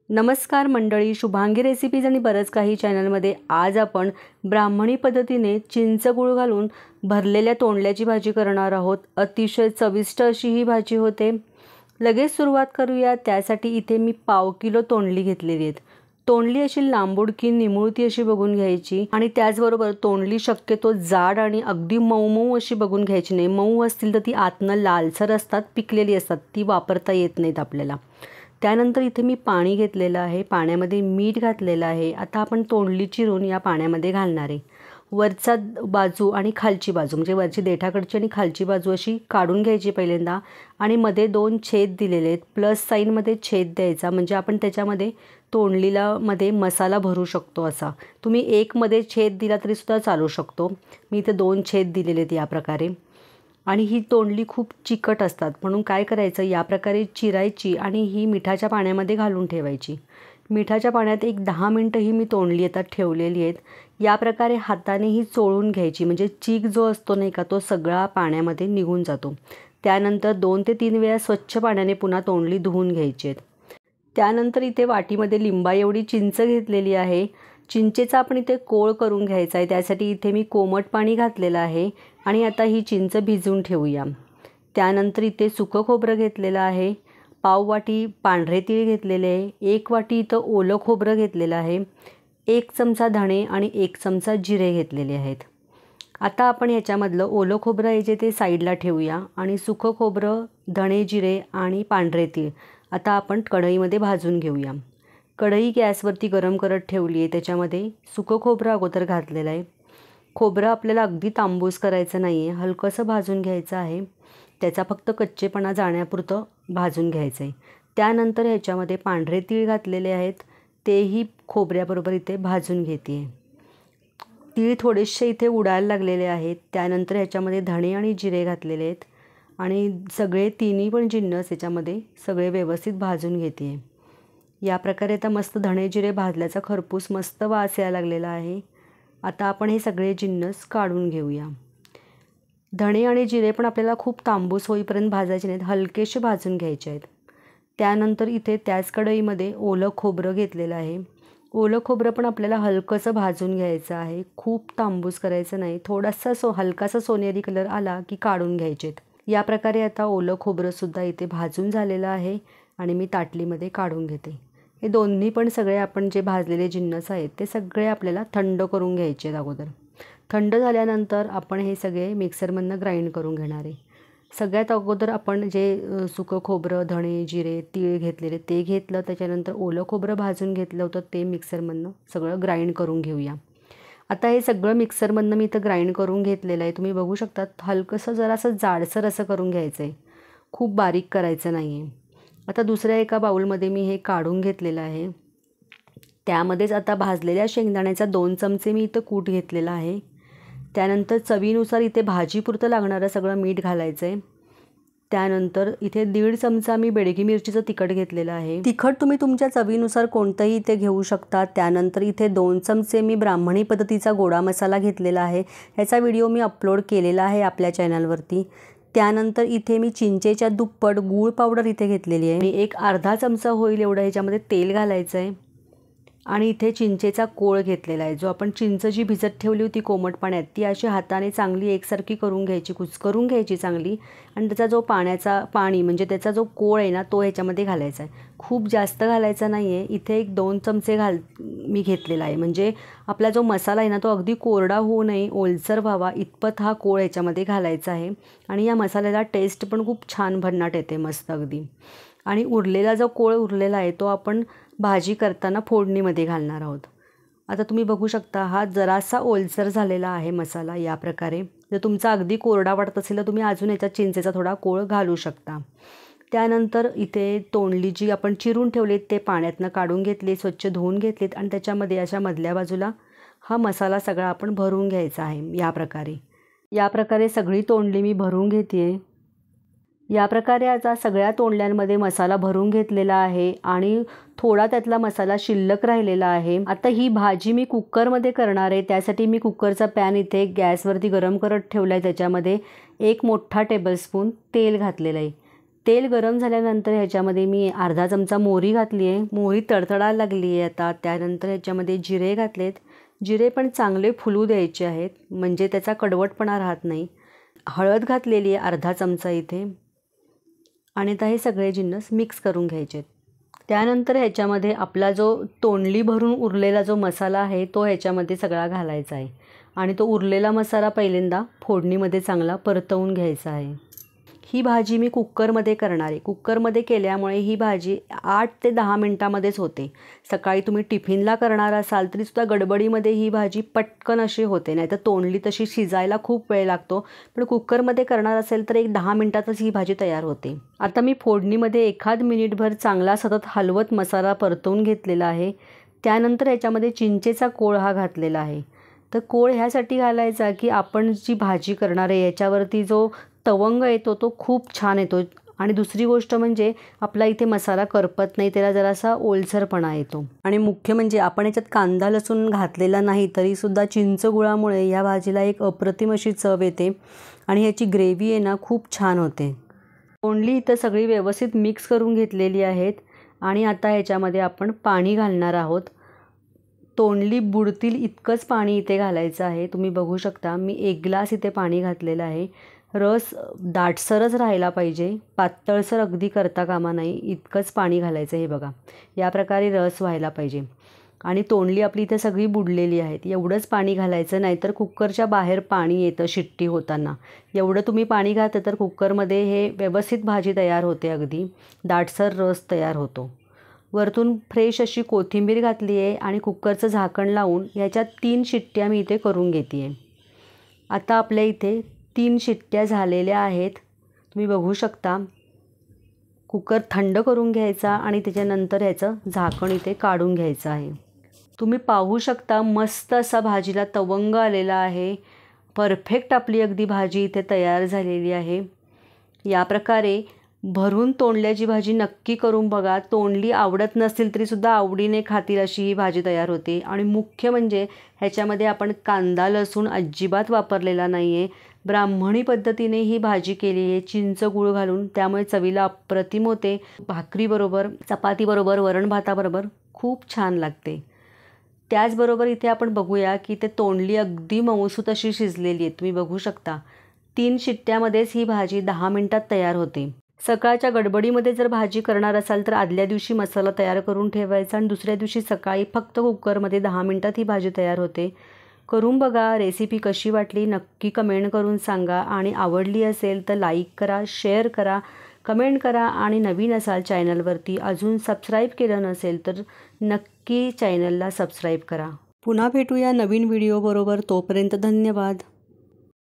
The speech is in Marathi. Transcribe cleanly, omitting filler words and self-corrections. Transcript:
नमस्कार मंडळी, शुभांगी रेसिपीज आणि बरंच काही चॅनलमध्ये आज आपण ब्राह्मणी पद्धतीने चिंच गूळ घालून भरलेल्या तोंडल्याची भाजी करणार आहोत। अतिशय चविष्ट अशी ही भाजी होते। लगेच सुरुवात करूया। त्यासाठी इथे मी पाव किलो तोंडली घेतलेली आहेत। तोंडली अशी लांबुडकी निमुळती अशी बघून घ्यायची आणि त्याचबरोबर तोंडली शक्यतो जाड आणि अगदी मऊ मऊ अशी बघून घ्यायची नाही। मऊ असतील तर ती आतनं लालसर असतात, पिकलेली असतात, ती वापरता येत नाहीत आपल्याला। त्यानंतर इथे मी पाणी घेतलेलं आहे, पाण्यामध्ये मीठ घातलेलं आहे। आता आपण तोंडली चिरून या पाण्यामध्ये घालणार आहे। वरचा बाजू आणि खालची बाजू म्हणजे वरची देठाकडची आणि खालची बाजू अशी काढून घ्यायची पहिल्यांदा आणि मध्ये 2 छेद दिलेले आहेत। प्लस साईनमध्ये छेद द्यायचा म्हणजे आपण त्याच्यामध्ये तोंडलीला मध्ये मसाला भरू शकतो। असा तुम्ही एक मध्ये छेद दिला तरी सुद्धा चालू शकतो। मी इथे 2 छेद दिलेले आहेत या प्रकारे। आणि ही तोंडली खूप चिकट असतात म्हणून काय करायचं, या प्रकारे चिरायची आणि ही मिठाच्या पाण्यामध्ये घालून ठेवायची। मिठाच्या पाण्यात एक 10 मिनिटं ही मी तोंडली आता ठेवलेली आहेत। या प्रकारे हाताने ही चोळून घ्यायची म्हणजे चीक जो असतो नाही का, तो सगळा पाण्यामध्ये निघून जातो। त्यानंतर 2 ते 3 वेळा स्वच्छ पाण्याने पुन्हा तोंडली धुवून घ्यायची आहेत। त्यानंतर इथे वाटीमध्ये लिंबा एवढी चिंच घेतलेली आहे। चिंचेचा आपण इथे कोळ करून घ्यायचा आहे। त्यासाठी इथे मी कोमट पाणी घातलेलं आहे आणि आता ही चिंच भिजवून ठेवूया। त्यानंतर इथे सुकं खोबरं घेतलेलं आहे, पाव वाटी पांढरे तीळ घेतलेले आहे, 1 वाटी इथं ओलं खोबरं घेतलेलं आहे, 1 चमचा धणे आणि 1 चमचा जिरे घेतलेले आहेत। आता आपण ह्याच्यामधलं ओलं खोबरं आहे जे ते साईडला ठेवूया आणि सुकं खोबरं, धणे, जिरे आणि पांढरे तीळ आता आपण कढईमध्ये भाजून घेऊया। कढई गॅसवरती गरम करत ठेवली आहे, त्याच्यामध्ये सुकं खोबरं अगोदर घातलेलं आहे। खोबरं आपल्याला अगदी तांबूस करायचं नाही आहे, हलकंसं भाजून घ्यायचं आहे। त्याचा फक्त कच्चेपणा जाण्यापुरतं भाजून घ्यायचं आहे। त्यानंतर ह्याच्यामध्ये पांढरे तीळ घातलेले आहेत, तेही खोबऱ्याबरोबर इथे भाजून घेते आहे। तीळ थोडेसे इथे उडायला लागलेले आहेत। त्यानंतर ह्याच्यामध्ये धणे आणि जिरे घातलेले आहेत आणि सगळे तिन्ही पण जिन्नस ह्याच्यामध्ये सगळे व्यवस्थित भाजून घेते आहे। या प्रकारे आता मस्त धणे जिरे भाजल्याचा खरपूस मस्त वास यायला लागलेला आहे। आता आपण हे सगळे जिन्नस काढून घेऊया। धणे आणि जिरे पण आपल्याला खूप तांबूस होईपर्यंत भाजायचे नाहीत, हलकेसे भाजून घ्यायचे आहेत। त्यानंतर इथे त्याच कढईमध्ये ओलं खोबरं घेतलेलं आहे। ओलं खोबरं पण आपल्याला हलकंसं भाजून घ्यायचं आहे, खूप तांबूस करायचं नाही। थोडासा हलकासा सोनेरी कलर आला की काढून घ्यायचेत। या प्रकारे आता ओलं खोबरंसुद्धा इथे भाजून झालेलं आहे आणि मी ताटलीमध्ये काढून घेते। हे दोन्ही पण सगळे आपण जे भाजलेले जिन्नस आहेत ते सगळे आपल्याला थंड करून घ्यायचे आहेत अगोदर। थंड झाल्यानंतर आपण हे सगळे मिक्सरमधनं ग्राइंड करून घेणार आहे। सगळ्यात अगोदर आपण जे सुकं खोबरं, धणे, जिरे, तीळ घेतलेले ते घेतलं, त्याच्यानंतर ओलं खोबरं भाजून घेतलं होतं ते मिक्सरमधनं सगळं ग्राइंड करून घेऊया। आता हे सगळं मिक्सरमधनं मी इथं ग्राइंड करून घेतलेलं आहे, तुम्ही बघू शकता। हलकंसं जरासं जाडसर असं करून घ्यायचं आहे, खूप बारीक करायचं नाही आहे। आता दुसऱ्या एका बाउलमध्ये मी हे काढून घेतलेलं आहे। त्यामध्येच आता भाजलेल्या शेंगदाण्याचा 2 चमचे मी इथं कूट घेतलेला आहे। त्यानंतर चवीनुसार इथे भाजीपुरतं लागणारं सगळं मीठ घालायचं आहे। त्यानंतर इथे 1.5 चमचा मी बेडगी मिरचीचं तिखट घेतलेलं आहे। तिखट तुम्ही तुमच्या चवीनुसार कोणतंही इथे घेऊ शकता। त्यानंतर इथे 2 चमचे मी ब्राह्मणी पद्धतीचा गोडा मसाला घेतलेला आहे, ह्याचा व्हिडिओ मी अपलोड केलेला आहे आपल्या चॅनलवरती। त्यानंतर इथे मी चिंचेच्या दुप्पट गूळ पावडर इथे घेतलेली आहे। एक अर्धा चमचा होईल एवढं ह्याच्यामध्ये तेल घालायचं आहे आणि इथे चिंचेचा कोळ घेतलेला आहे, जो आपण चिंच जी भिजत ठेवली होती कोमट पाण्यात ती अशी हाताने चांगली एकसारखी करून घ्यायची, कुस्करून घ्यायची चांगली आणि त्याचा जो पाणी म्हणजे त्याचा जो कोळ आहे ना तो ह्याच्यामध्ये घालायचा आहे। खूप जास्त घालायचा नाही आहे, इथे एक 2 चमचे मी घेतलेला आहे म्हणजे आपला जो मसाला आहे ना तो अगदी कोरडा होऊ नये, ओलसर व्हावा इतपत हा कोळ ह्याच्यामध्ये घालायचा आहे आणि या मसाल्याला टेस्ट पण खूप छान भन्नाट येते मस्त अगदी। आणि उरलेला जो कोळ उरलेला आहे तो आपण भाजी करताना फोडणीमध्ये घालणार आहोत। आता तुम्ही बघू शकता हा जरासा ओलसर झालेला आहे मसाला। या प्रकारे जर तुमचा अगदी कोरडा वाटत असेल तर तुम्ही अजून याच्यात चिंचेचा थोडा कोळ घालू शकता। त्यानंतर इथे तोंडली जी आपण चिरून ठेवलीत ते पाण्यातनं काढून घेतली, स्वच्छ धुवून घेतलीत आणि त्याच्यामध्ये अशा मधल्या बाजूला हा मसाला सगळा आपण भरून घ्यायचा आहे। या प्रकारे सगळी तोंडली मी भरून घेते आहे। या प्रकारे आता सगळ्या तोंडल्यांमध्ये मसाला भरून घेतलेला आहे आणि थोडा त्यातला मसाला शिल्लक राहिलेला आहे। आता ही भाजी मी कुकरमध्ये करणार आहे, त्यासाठी मी कुकरचा पॅन इथे गॅसवरती गरम करत ठेवला आहे। त्याच्यामध्ये 1 मोठा टेबलस्पून तेल घातलेलं आहे। तेल गरम झाल्यानंतर ह्याच्यामध्ये मी अर्धा चमचा मोहरी घातली आहे. मोहरी तडतडायला लागली आहे आता. त्यानंतर ह्याच्यामध्ये जिरे घातलेत. जिरे पण चांगले फुलू द्यायचे आहेत, म्हणजे त्याचा कडवटपणा राहत नाही. हळद घातलेली आहे अर्धा चमचा इथे. आणि आता हे सगळे जिन्नस मिक्स करून घ्यायचे. त्यानंतर ह्याच्यामध्ये आपला जो तोंडली भरून उरलेला जो मसाला आहे तो ह्याच्यामध्ये सगळा घालायचा आहे. आणि तो उरलेला मसाला पहिल्यांदा फोडणीमध्ये चांगला परतवून घ्यायचा आहे. ही भाजी मी कुकरमध्ये करणार आहे. कुकरमध्ये केल्यामुळे ही भाजी 8 ते 10 मिनटामध्येच होते. सकाळी तुम्ही टिफिनला करणार असाल तरीसुद्धा गडबडीमध्ये ही भाजी पटकन अशी होते. नाही तर तोंडली तशी शिजायला खूप वेळ लागतो, पण कुकरमध्ये करणार असेल तर एक 10 मिनटातच ही भाजी तयार होते. आता मी फोडणीमध्ये एखाद मिनिटभर चांगला सतत हलवत मसाला परतवून घेतलेला आहे. त्यानंतर ह्याच्यामध्ये चिंचेचा कोळ हा घातलेला आहे. तर कोळ ह्यासाठी घालायचा की आपण जी भाजी करणार आहे याच्यावरती जो तवंग येतो तो खूप छान येतो. आणि दुसरी गोष्ट म्हणजे आपला इथे मसाला करपत नाही, त्याला जरासा ओलसरपणा येतो. आणि मुख्य म्हणजे आपण याच्यात कांदा लसूण घातलेला नाही तरीसुद्धा चिंचगुळामुळे ह्या भाजीला एक अप्रतिम अशी चव येते. आणि ह्याची ग्रेव्ही आहे ना खूप छान होते. तोंडली इथं सगळी व्यवस्थित मिक्स करून घेतलेली आहेत. आणि आता ह्याच्यामध्ये आपण पाणी घालणार आहोत. तोंडली बुडतील इतकंच पाणी इथे घालायचं आहे. तुम्ही बघू शकता मी 1 ग्लास इथे पाणी घातलेलं आहे. रस दाटसरच राहायला पाहिजे, पातळसर अगदी करता कामा नाही, इतकंच पाणी घालायचं. हे बघा, या प्रकारे रस व्हायला पाहिजे. आणि तोंडली आपली इथे सगळी बुडलेली आहेत. एवढंच पाणी घालायचं, नाहीतर कुकरच्या बाहेर पाणी येतं शिट्टी होताना. एवढं तुम्ही पाणी घातलं तर कुकरमध्ये हे व्यवस्थित भाजी तयार होते, अगदी दाटसर रस तयार होतो. वरतून फ्रेश अशी कोथिंबीर घातली आहे आणि कुकरचं झाकण लावून ह्याच्यात 3 शिट्ट्या मी इथे करून घेते आहे. आता आपल्या इथे 3 शिट्ट्या झालेल्या आहेत. तुम्ही बघू शकता. कुकर थंड करून घ्यायचा आणि त्याच्यानंतर ह्याचं झाकण इथे काढून घ्यायचं आहे. तुम्ही पाहू शकता मस्त असा भाजीला तवंग आलेला आहे. परफेक्ट आपली अगदी भाजी इथे तयार झालेली आहे. या प्रकारे भरून तोंडल्याची भाजी नक्की करून बघा. तोंडली आवडत नसतील तरीसुद्धा आवडीने खातील अशी ही भाजी तयार होते. आणि मुख्य म्हणजे ह्याच्यामध्ये आपण कांदा लसूण अजिबात वापरलेला नाही आहे. ब्राह्मणी पद्धतीने ही भाजी केली आहे चिंच गूळ घालून, त्यामुळे चवीला अप्रतिम होते. भाकरीबरोबर, चपातीबरोबर, वरण भाताबरोबर खूप छान लागते. त्याचबरोबर इथे आपण बघूया की ते तोंडली अगदी मऊसूत अशी शिजलेली आहे. तुम्ही बघू शकता 3 शिट्ट्यामध्येच ही भाजी 10 मिनटात तयार होते. सकाळच्या गडबडीमध्ये जर भाजी करणार असाल तर आदल्या दिवशी मसाला तयार करून ठेवायचा आणि दुसऱ्या दिवशी सकाळी फक्त कुकरमध्ये 10 मिनटात ही भाजी तयार होते. करून बघा. रेसिपी कशी वाटली नक्की कमेंट करून सांगा. आणि आवडली असेल तर लाईक करा, शेअर करा, कमेंट करा. आणि नवीन असाल चॅनलवरती, अजून सबस्क्राईब केलं नसेल तर नक्की चॅनलला सबस्क्राईब करा. पुन्हा भेटूया नवीन व्हिडिओबरोबर. तोपर्यंत धन्यवाद.